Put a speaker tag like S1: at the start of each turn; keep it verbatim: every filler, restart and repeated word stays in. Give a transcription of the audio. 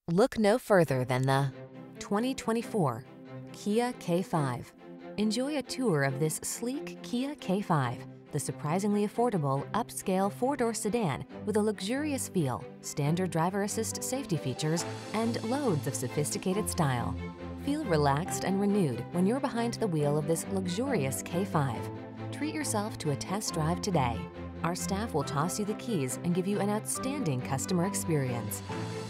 S1: Look no further than the twenty twenty-four Kia K five. Enjoy a tour of this sleek Kia K five, the surprisingly affordable, upscale four-door sedan with a luxurious feel, standard driver assist safety features, and loads of sophisticated style. Feel relaxed and renewed when you're behind the wheel of this luxurious K five. Treat yourself to a test drive today. Our staff will toss you the keys and give you an outstanding customer experience.